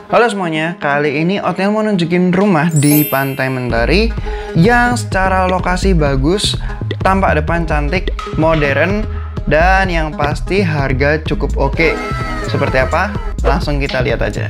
Halo semuanya, kali ini Otniel mau nunjukin rumah di Pantai Mentari yang secara lokasi bagus, tampak depan cantik, modern, dan yang pasti harga cukup oke. Seperti apa? Langsung kita lihat aja.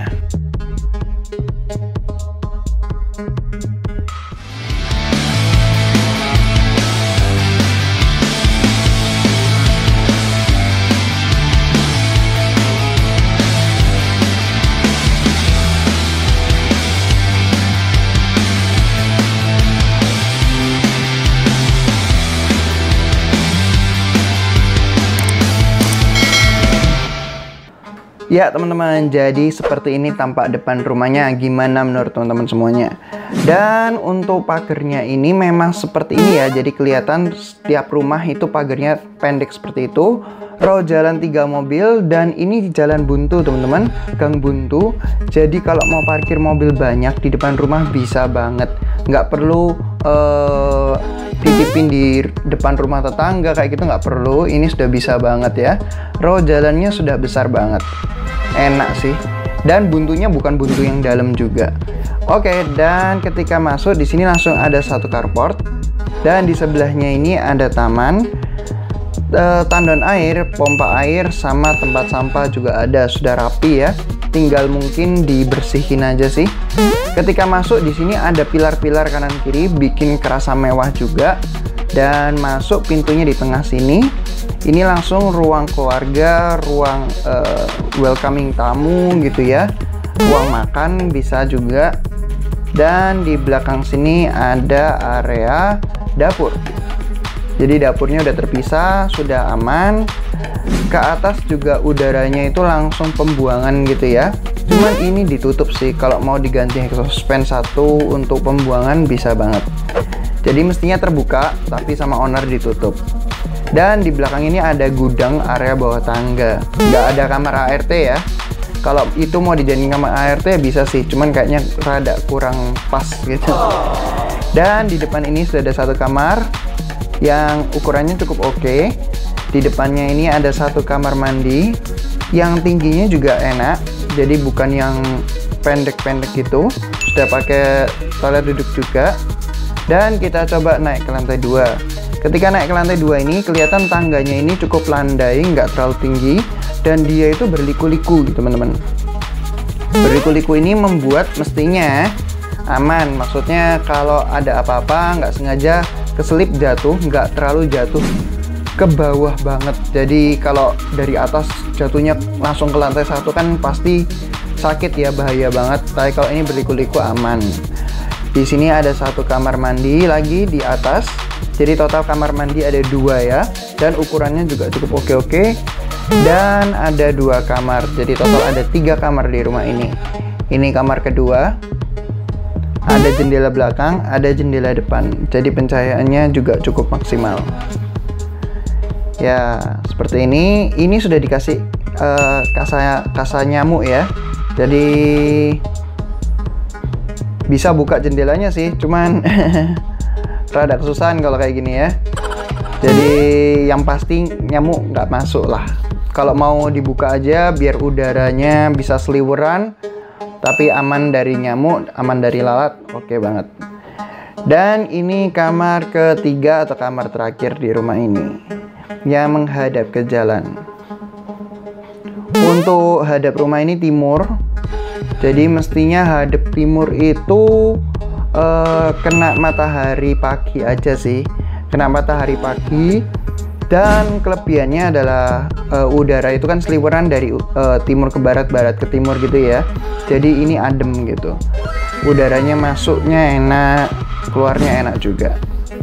Ya teman-teman, jadi seperti ini tampak depan rumahnya. Gimana menurut teman-teman semuanya? Dan untuk pagarnya ini memang seperti ini ya. Jadi kelihatan setiap rumah itu pagarnya pendek seperti itu. Row jalan 3 mobil, dan ini jalan buntu teman-teman, gang buntu. Jadi kalau mau parkir mobil banyak di depan rumah bisa banget. Nggak perlu titipin di depan rumah tetangga kayak gitu, nggak perlu. Ini sudah bisa banget ya. Row jalannya sudah besar banget. Enak sih, dan buntunya bukan buntu yang dalam juga. Oke, dan ketika masuk di sini langsung ada satu carport, dan di sebelahnya ini ada taman, tandon air, pompa air, sama tempat sampah juga ada. Sudah rapi ya, tinggal mungkin dibersihin aja sih. Ketika masuk di sini ada pilar-pilar kanan kiri, bikin kerasa mewah juga. Dan masuk pintunya di tengah sini. Ini langsung ruang keluarga, ruang welcoming tamu gitu ya. Ruang makan bisa juga. Dan di belakang sini ada area dapur. Jadi dapurnya udah terpisah, sudah aman. Ke atas juga udaranya itu langsung pembuangan gitu ya. Cuman ini ditutup sih, kalau mau diganti exhaust fan satu untuk pembuangan bisa banget. Jadi mestinya terbuka, tapi sama owner ditutup. Dan di belakang ini ada gudang area bawah tangga. Nggak ada kamar ART ya. Kalau itu mau dijadiin kamar ART bisa sih, cuman kayaknya rada kurang pas gitu. Dan di depan ini sudah ada satu kamar yang ukurannya cukup oke. Di depannya ini ada satu kamar mandi yang tingginya juga enak. Jadi bukan yang pendek-pendek gitu. Sudah pakai toilet duduk juga. Dan kita coba naik ke lantai 2. Ketika naik ke lantai 2 ini kelihatan tangganya ini cukup landai, nggak terlalu tinggi, dan dia itu berliku-liku gitu teman-teman. Berliku-liku ini membuat mestinya aman. Maksudnya kalau ada apa-apa nggak sengaja keselip jatuh, nggak terlalu jatuh ke bawah banget. Jadi kalau dari atas jatuhnya langsung ke lantai 1 kan pasti sakit ya, bahaya banget. Tapi kalau ini berliku-liku aman. Di sini ada satu kamar mandi lagi di atas. Jadi total kamar mandi ada 2 ya. Dan ukurannya juga cukup oke-oke. Dan ada 2 kamar. Jadi total ada 3 kamar di rumah ini. Ini kamar kedua. Ada jendela belakang, ada jendela depan. Jadi pencahayaannya juga cukup maksimal. Ya, seperti ini. Ini sudah dikasih kasa nyamuk ya. Jadi bisa buka jendelanya sih, cuman rada kesusahan kalau kayak gini ya. Jadi yang pasti nyamuk nggak masuk lah. Kalau mau dibuka aja biar udaranya bisa seliweran, tapi aman dari nyamuk, aman dari lalat, oke banget. Dan ini kamar ketiga atau kamar terakhir di rumah ini yang menghadap ke jalan. Untuk hadap rumah ini timur. Jadi mestinya hadap timur itu kena matahari pagi aja sih. Kena matahari pagi. Dan kelebihannya adalah udara itu kan seliweran dari timur ke barat, barat ke timur gitu ya. Jadi ini adem gitu. Udaranya masuknya enak, keluarnya enak juga.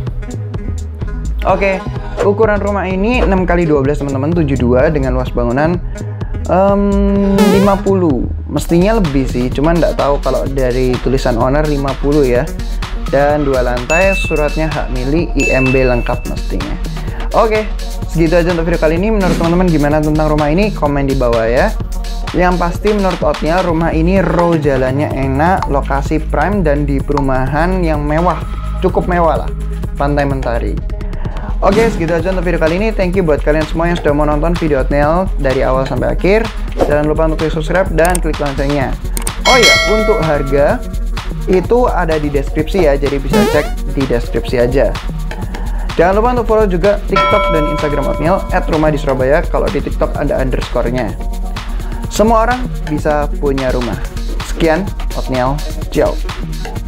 Oke, ukuran rumah ini 6x12 teman-teman, 72 dengan luas bangunan 50. Mestinya lebih sih, cuman nggak tahu kalau dari tulisan owner 50 ya. Dan 2 lantai, suratnya hak milik, IMB lengkap mestinya. Oke, segitu aja untuk video kali ini. Menurut teman-teman gimana tentang rumah ini? Komen di bawah ya. Yang pasti menurut Otniel rumah ini row jalannya enak, lokasi prime, dan di perumahan yang mewah, cukup mewah lah, Pantai Mentari. Oke, segitu aja untuk video kali ini. Thank you buat kalian semua yang sudah menonton video Otniel dari awal sampai akhir. Jangan lupa untuk klik subscribe dan klik loncengnya. Oh ya, untuk harga itu ada di deskripsi ya, jadi bisa cek di deskripsi aja. Jangan lupa untuk follow juga TikTok dan Instagram Oatmeal @rumah-di-Surabaya. Kalau di TikTok ada underscore-nya. Semua orang bisa punya rumah. Sekian, Oatmeal, ciao.